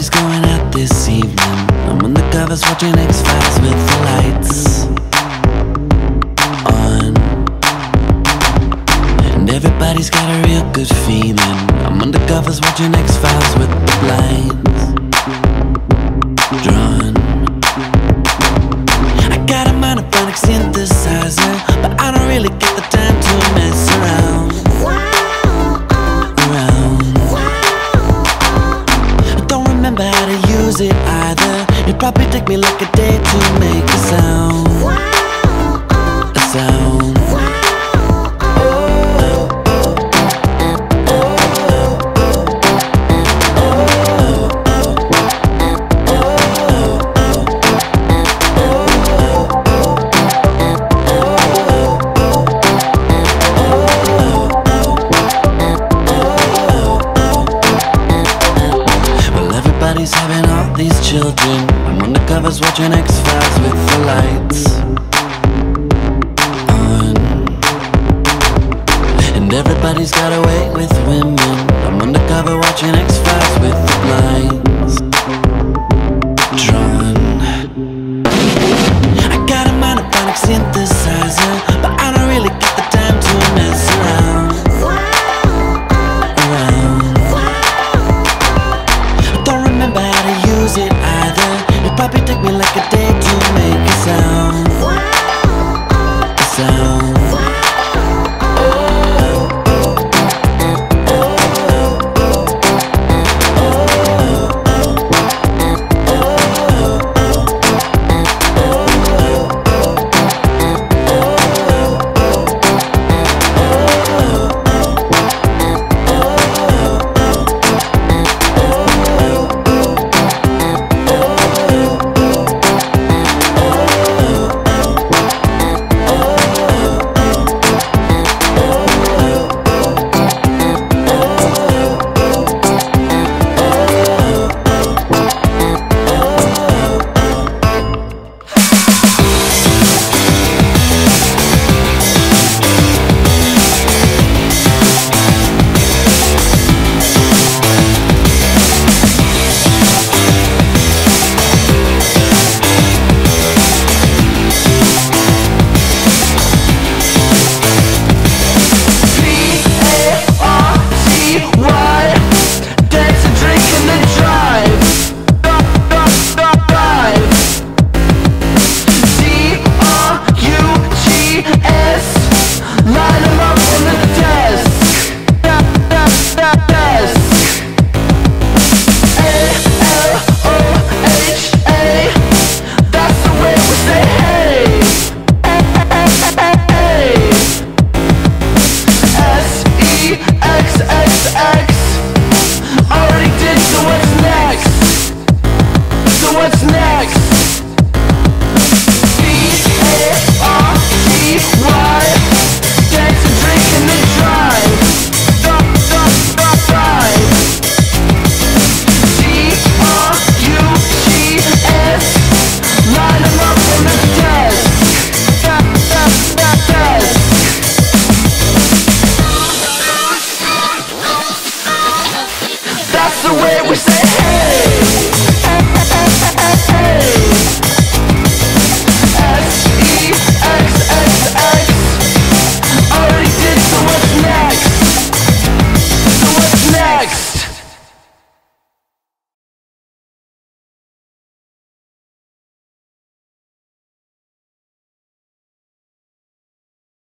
Everybody's going out this evening. I'm on the covers watching X-Files with the lights on, and everybody's got a real good feeling. I'm on the covers watching X-Files with the blinds drawn. I got a monophonic synthesizer, but I don't really get the time to mess around. I don't remember how to use it either. It'd probably take me like a day to make a sound. A sound. Everybody's having all these children. I'm on the covers watching X-Files with the lights on, and everybody's got away with women. I'm on the cover watching X-Files with the blinds